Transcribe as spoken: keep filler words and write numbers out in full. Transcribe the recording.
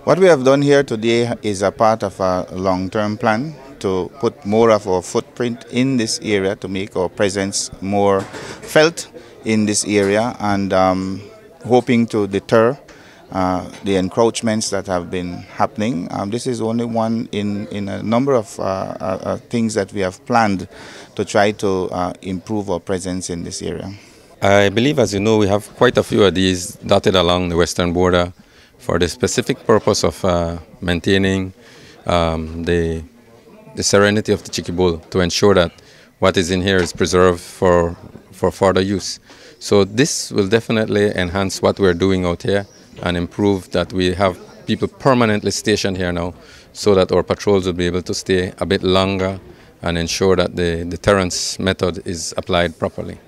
What we have done here today is a part of a long-term plan to put more of our footprint in this area, to make our presence more felt in this area, and um, hoping to deter uh, the encroachments that have been happening. Um, this is only one in, in a number of uh, uh, things that we have planned to try to uh, improve our presence in this area. I believe, as you know, we have quite a few of these dotted along the western border for the specific purpose of uh, maintaining um, the, the serenity of the Chiquibul, to ensure that what is in here is preserved for, for further use. So this will definitely enhance what we're doing out here and improve that we have people permanently stationed here now, so that our patrols will be able to stay a bit longer and ensure that the deterrence method is applied properly.